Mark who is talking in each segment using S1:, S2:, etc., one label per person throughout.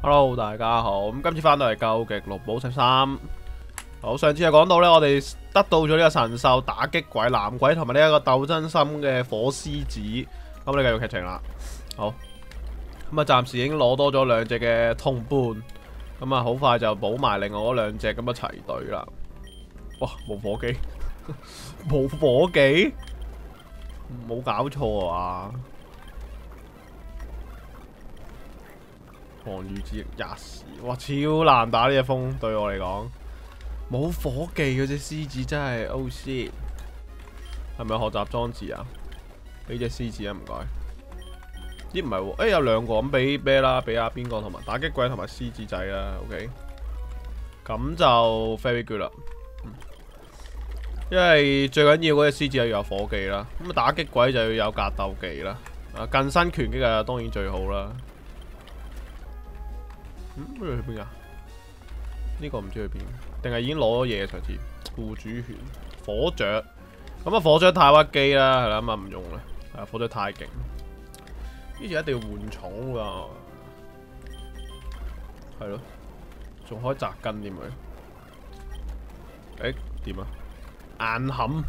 S1: Hello，大家好。咁今次翻到嚟究極綠寶13。好，上次就講到呢，我哋得到咗呢個神獸打擊鬼藍鬼同埋呢一個鬥真心嘅火獅子。咁你繼續劇情啦。好，咁啊暫時已經攞多咗兩隻嘅同伴，咁啊好快就補埋另外嗰兩隻，咁啊齊隊啦。哇，冇火機，冇火機，冇搞錯啊！防禦之翼，yes！哇，超難打呢隻風，對我嚟講，冇火技嗰隻獅子真係 oh shit！ 係咪學習裝置啊？俾隻獅子啊，唔該。咦，唔係喎，有兩個咁俾咩啦？俾阿邊個同埋打擊鬼同埋獅子仔啦 ，OK。咁就 very good 啦。因為最緊要嗰隻獅子又要有火技啦，咁啊打擊鬼就要有格鬥技啦。啊，近身拳擊啊，當然最好啦。呢度去邊啊？呢個唔知去邊，定係已經攞咗嘢上次護主權火雀，咁啊火雀太屈機啦，係啦，咁啊唔用啦，係火雀太勁，呢次一定要換寵噶，係咯，仲可以扎根添佢，點啊？硬冚，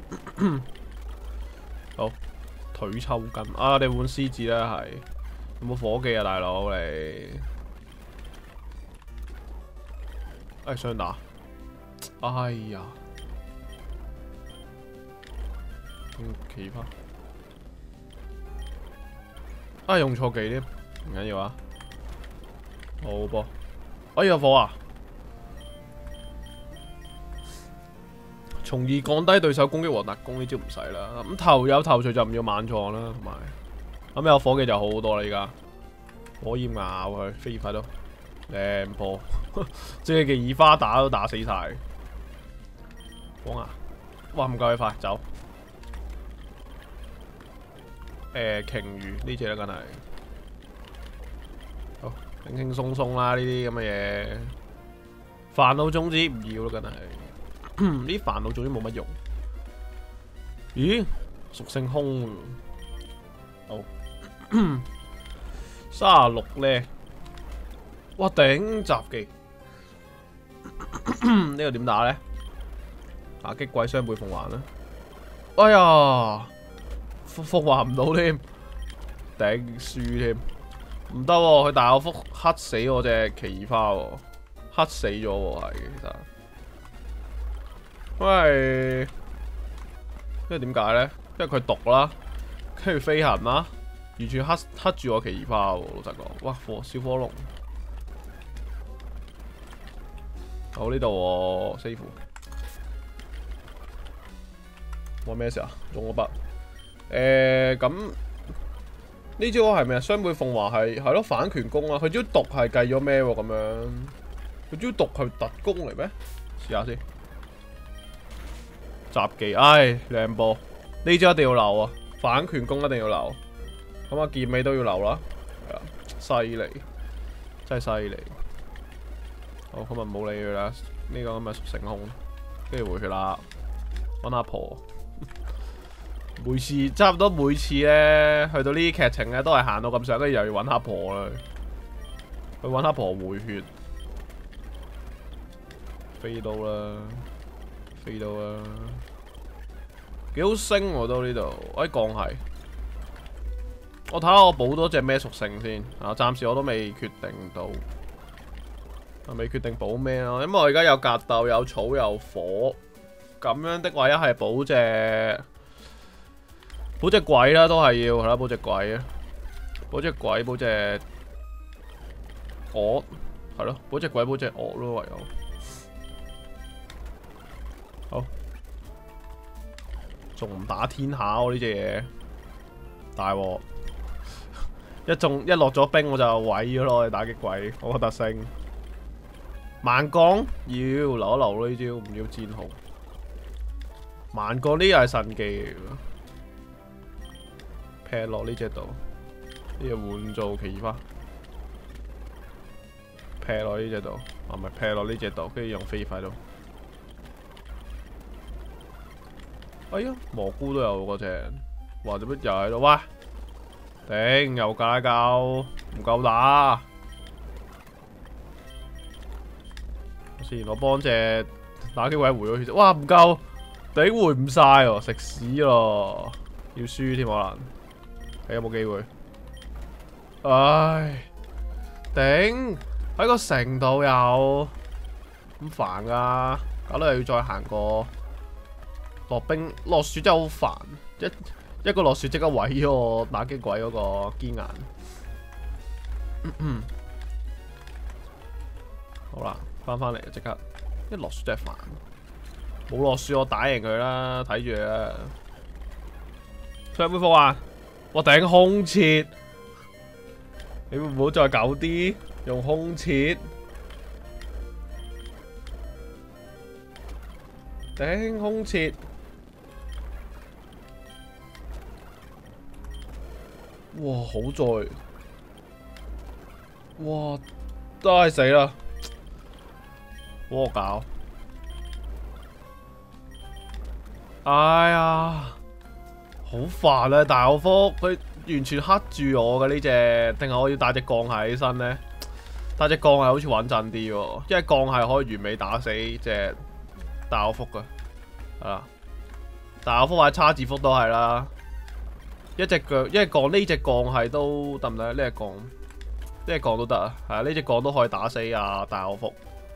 S1: 好腿抽筋啊！你換獅子啦，係有冇火技啊，大佬你？雙打，哎呀，奇葩，用錯技添，唔緊要啊，好噃，有火啊！從而降低對手攻擊和特攻，呢招唔使啦。咁頭有頭緒就唔要猛撞啦，同埋咁有火技就好好多啦。依家火焰咬佢，飛快都靚波。即係嘅耳花打都打死晒，講啊！哇，唔夠佢快，走。鯨魚呢隻咧，梗係好輕輕鬆鬆啦。呢啲咁嘅嘢，煩惱種子唔要咯，梗係。呢啲煩惱種子冇乜用。咦？屬性空。好36咧。哇頂！雜技呢個點打咧？打擊鬼雙倍奉還啦！哎呀，奉還唔到添，頂輸添，唔得喎！佢大口福黑死我隻奇異花喎，黑死咗喎係其實，因為點解咧？因為佢毒啦，跟住飛行啦，完全黑住我奇異花喎！老實講，哇小火龍。好呢度喎 ，save。我咩事啊？中咗筆。咁呢招係咪啊？雙倍鳳凰係咯反拳攻啊！佢招毒係計咗咩喎？咁樣佢招毒係特攻嚟咩？試下先。雜技，靚波！呢招一定要留啊！反拳攻一定要留。咁啊劍尾都要留啦。係啊，犀利，真係犀利。好，咁啊冇理佢啦，呢個咁嘅屬性空，跟住回血啦，揾阿婆。每次差唔多每次咧，去到呢啲劇情咧，都係行到咁上，跟住又要揾阿婆啦。去揾阿婆回血，飛到啦，飛到啦，幾好升喎都呢度，降係。我睇下我補多隻咩屬性先，暫時我都未決定到。未決定補咩咯，因為我而家有格鬥、有草、有火，咁樣的話一係補隻鬼啦，都係要係啦，補隻鬼啊，補隻鬼，補隻鵝，係咯，補隻鬼，補隻鵝咯，唯有。好，仲唔打天下喎呢隻嘢，大鑊！一落咗冰我就毀咗咯，打擊鬼，我個特性。慢降要留一留咯，呢招唔要戰號。慢降呢又係神技嚟嘅，劈落呢隻度，呢隻換做奇異花，劈落呢隻度，唔係劈落呢隻度，跟住用飛快到。哎呀，蘑菇都有嗰隻，哇！做乜又喺度？喂，頂又架夠，唔夠打。 先，我幫隻打擊鬼回咗血。哇，唔夠，頂回唔晒喎，食屎咯！要輸添可能，睇有冇機會。唉，頂喺個城度又咁煩噶，搞到又要再行過落冰落雪真係好煩，一個落雪即刻毀咗我打擊鬼嗰個堅硬。好啦，翻嚟即刻，一落雪真係煩，冇落雪我打贏佢啦，睇住啦。出咩貨啊？我頂空切，你會唔好再狗啲用空切？頂空切，哇！好在，哇！都係死啦，惡搞！哎呀，好煩啊！大口福佢完全黑住我嘅呢隻，定係我要帶隻鋼械起身呢？帶隻鋼械好似穩陣啲喎，因為鋼械可以完美打死隻大口福噶，係啦。大口福或者叉字福都係啦，一隻腳，一鋼呢隻鋼係都得唔得？呢隻鋼，呢隻鋼都得啊，係啊，呢隻鋼都可以打死啊大口福。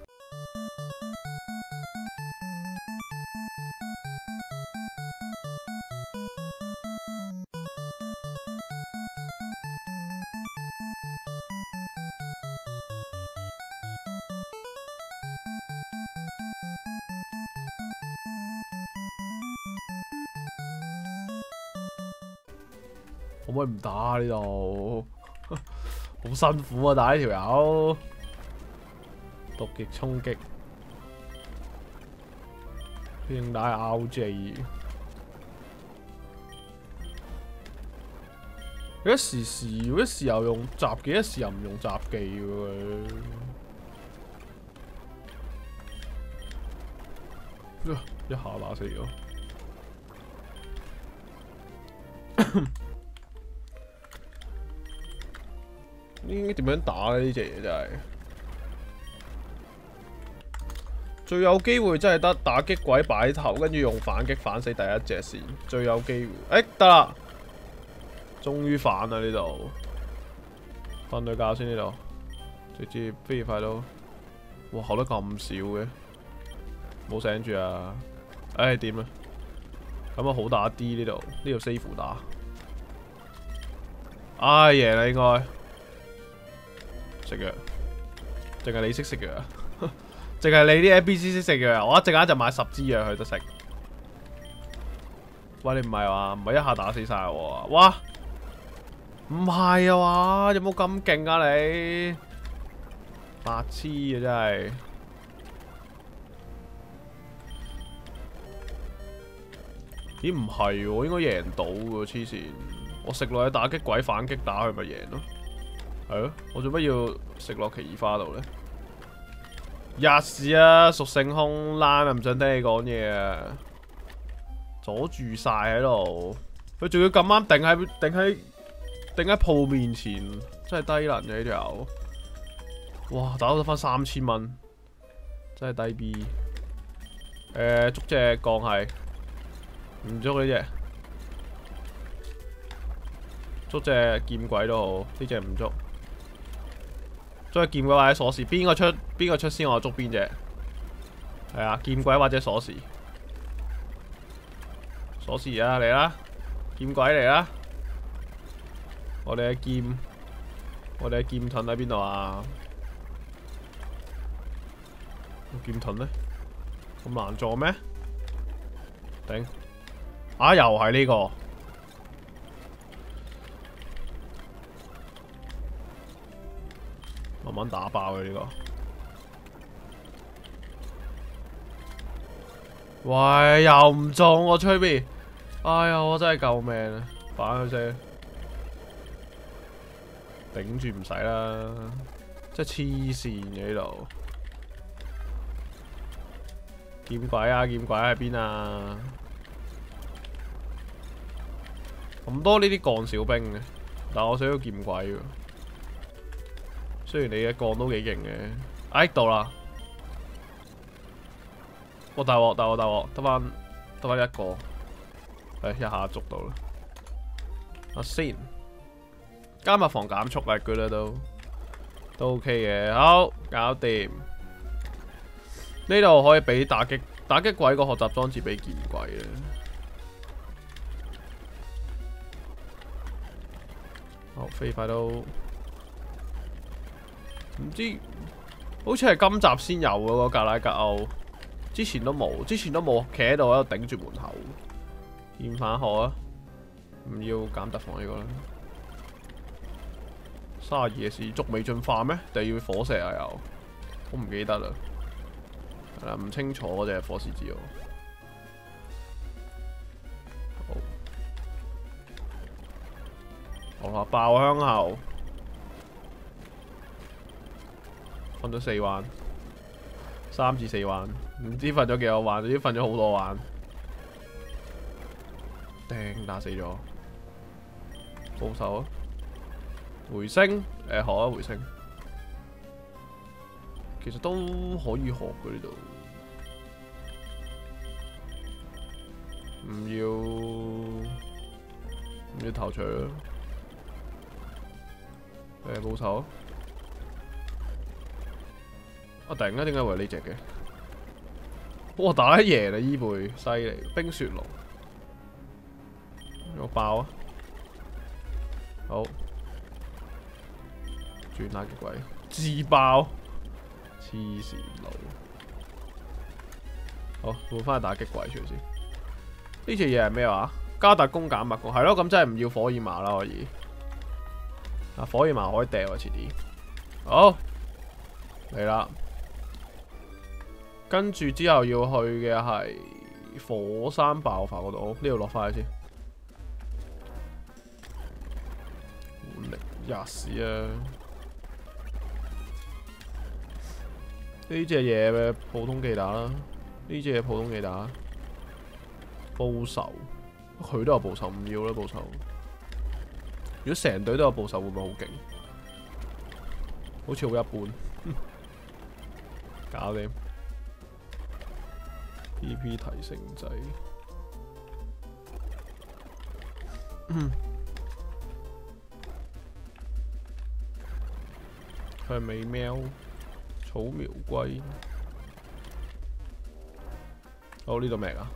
S1: 可唔可以唔打啊？呢度好辛苦啊！打呢條友，毒極衝擊，應打 RJ。佢一時又用雜技，一時又唔用雜技喎。一下打死咗。應該點樣打咧？呢隻嘢真係最有機會，真係得打擊鬼擺頭，跟住用反擊反死第一隻先，最有機會。得啦，終於反啦呢度，瞓對覺先呢度，直接飛快到，哇，學得咁少嘅，冇醒住啊！唉，點啊？咁啊好打啲呢度，呢度 safe 打，唉，贏啦應該。食藥，淨係你識食藥啊？淨係你啲 NPC 識食藥啊？我一陣間就買10支藥去得食。喂，你唔係話唔係一下打死晒我啊？哇，唔係啊嘛？有冇咁勁啊你？白痴啊真係！咦唔係喎，應該贏到喎，黐線！我食落去打擊鬼反擊打佢咪贏咯？係咯，我做乜要食落奇異花度咧？吔屎啊！屬性空爛啊，唔想聽你講嘢啊！阻住晒喺度，佢仲要咁啱定喺鋪面前，真係低能嘅呢條友。哇！打到翻3000蚊，真係低 B。捉隻鋼係唔捉呢隻，捉隻劍鬼都好，呢隻唔捉。捉劍鬼或者鎖匙，邊個出先我捉邊隻。係啊，劍鬼或者鎖匙。鎖匙啊，嚟啦！劍鬼嚟啦！我哋嘅劍盾喺邊度啊？劍盾呢？咁難做咩？頂！啊，又係呢個。慢慢打爆佢呢個，喂，又唔中我吹邊？哎呀，我真係救命啊！反佢先，頂住唔使啦，真係黐線嘅呢度。劍鬼啊，劍鬼喺邊啊？咁多呢啲鋼小兵嘅，但我想要劍鬼喎。雖然你嘅鋼都幾勁嘅，到啦， 我大鑊，得翻一個，一下捉到啦。先，加密防減速力佢啦都 OK 嘅，好搞掂。呢度可以俾打擊鬼個學習裝置俾見鬼啦。好，飛快都唔知，好似係今集先有嗰個格拉格歐，之前都冇，企喺度喺度頂住門口。驗返學啊！唔要減特防呢個啦。32嘅事捉尾進化咩？定要火石啊又？我唔記得啦。係啦，唔清楚嗰隻火獅子喎。好啦，爆香喉，瞓咗4環，3至4環，唔知瞓咗幾多環，總之瞓咗好多環。掟打死咗，報仇啊！回升，學啊回升，其實都可以學嘅呢度，唔要頭錘啊！報仇啊！突然間點解會呢隻嘅？哇！打得贏啦伊貝，犀利！冰雪龍，我爆啊！好，轉打擊鬼，自爆，黐線佬！好，換翻去打擊鬼出嚟先。呢隻嘢係咩話？加特攻減物攻，係咯，咁真係唔要火焰麻啦可以。火焰麻可以掉啊，遲啲。好，嚟啦。跟住之後要去嘅係火山爆發嗰度，呢度落翻去先。活力吔啊！呢隻嘢咩普通技打啦，呢隻嘢普通技打。報仇，佢都有報仇，唔要啦報仇。如果成隊都有報仇，會唔會好勁？好似好一般。搞掂。PP 提升仔。向尾喵，草苗龜。好，呢度咩啊？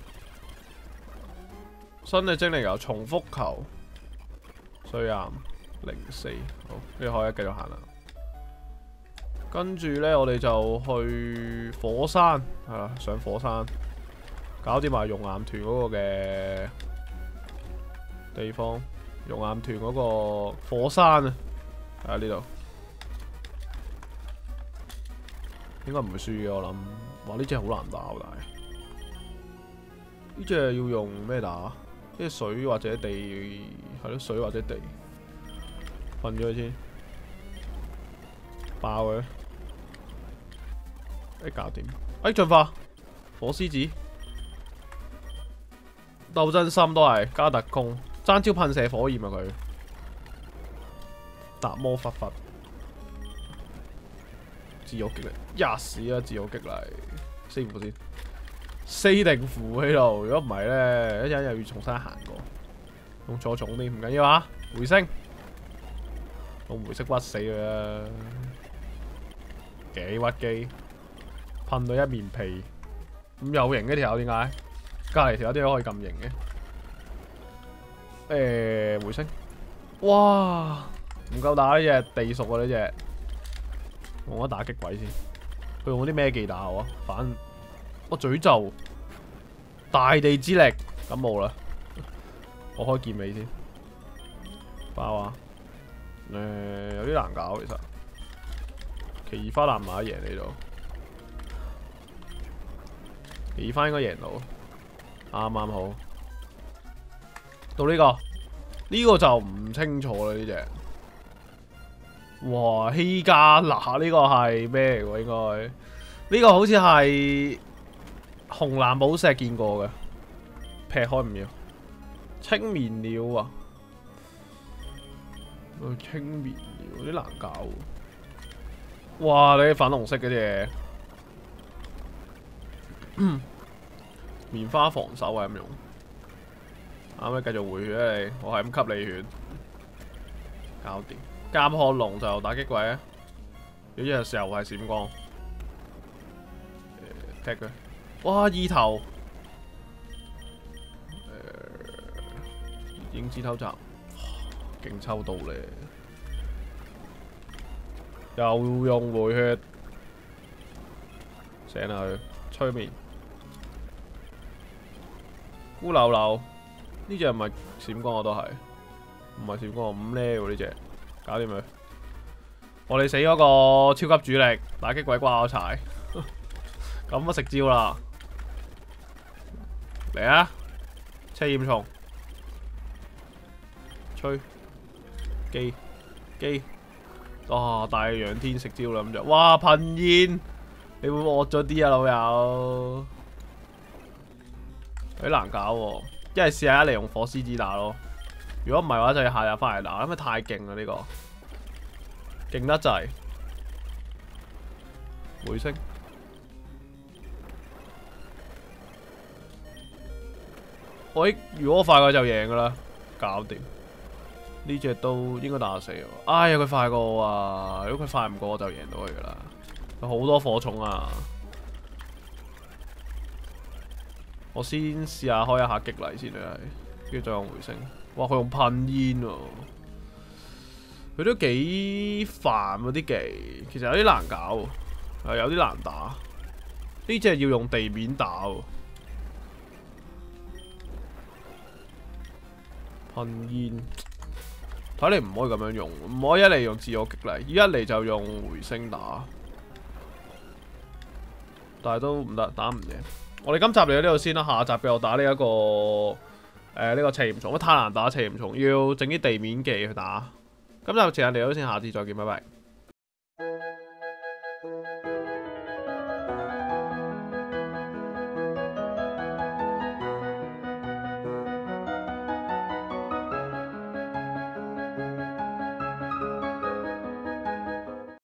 S1: 新嘅精靈球重複球。衰岩04，好，呢個可以繼續行啦。跟住呢，我哋就去火山，係啦，上火山，搞掂埋熔岩團嗰個嘅地方。熔岩團嗰個火山啊，喺呢度，應該唔會輸嘅，我諗。哇，呢隻好難打，但係呢隻要用咩打？即係水或者地，係咯，水或者地，瞓咗佢先，爆佢，搞掂，進化，火獅子，鬥真心都係加特攻，爭招噴射火焰啊佢，達摩忽忽，自我擊力，吔啊！自我擊勵，四符先。4定符喺度，如果唔係咧，一陣又要重新行過，用錯重啲唔緊要啊！回升，用回色屈死佢啦，幾屈機，噴到一面皮，咁有型嘅條友點解？隔離條友點解可以咁型嘅？回升，哇！唔夠打呢隻地熟啊呢隻，用咗打擊鬼先，佢用啲咩技打好啊？我詛咒大地之力，咁冇啦。我開劍尾先，爆啊！有啲難搞其實。奇異花爛馬贏你度，奇異花應該贏到，啱啱好。到呢個，呢個就唔清楚啦呢隻。哇，希加納呢個係咩嚟喎？應該呢個好似係。紅藍寶石見過嘅，劈開唔要。青面鳥啊，青面鳥有啲難搞。哇！你粉紅色嗰啲嘢， 棉花防守係咁用。啱啱繼續回血啊你，我係咁吸你血，搞掂。監看龍就打擊鬼啊！有隻時候係閃光，踢佢。哇！意頭，影子偷襲，勁抽到咧，又用回血，醒下佢，催眠，孤溜溜。呢隻唔係閃光，我都係，唔係閃光，5 level 呢隻，搞掂佢。我哋死咗個超級主力，打擊鬼掛我柴，咁啊食招啦！嚟啊！車焰蟲，吹機，哇！大陽天食招啦咁就，哇！噴煙，你會惡咗啲啊老友，有啲難搞喎。一係試下一嚟用火獅子打咯，如果唔係嘅話就要下日翻嚟打，因為太勁啦呢個，勁得滯。回聲，喂！如果我快過就贏噶啦，搞掂。呢隻都應該打死我。哎呀，佢快過我啊！如果佢快唔過我就贏到佢噶啦。佢好多火蟲啊！我先試下開一下激勵先啊，跟住再用回聲。哇！佢用噴煙喎，佢都幾煩喎啲技，其實有啲難搞喎，有啲難打。呢隻要用地面打喎，噴煙。睇嚟唔可以咁樣用，唔可以一嚟用自我激勵，一嚟就用回聲打。但係都唔得，打唔贏。我哋今集嚟到呢度先啦，下集俾我打呢一個呢個赤焰蟲，太難打赤焰蟲，要整啲地面技去打。今集時間嚟到先，下次再見，拜拜。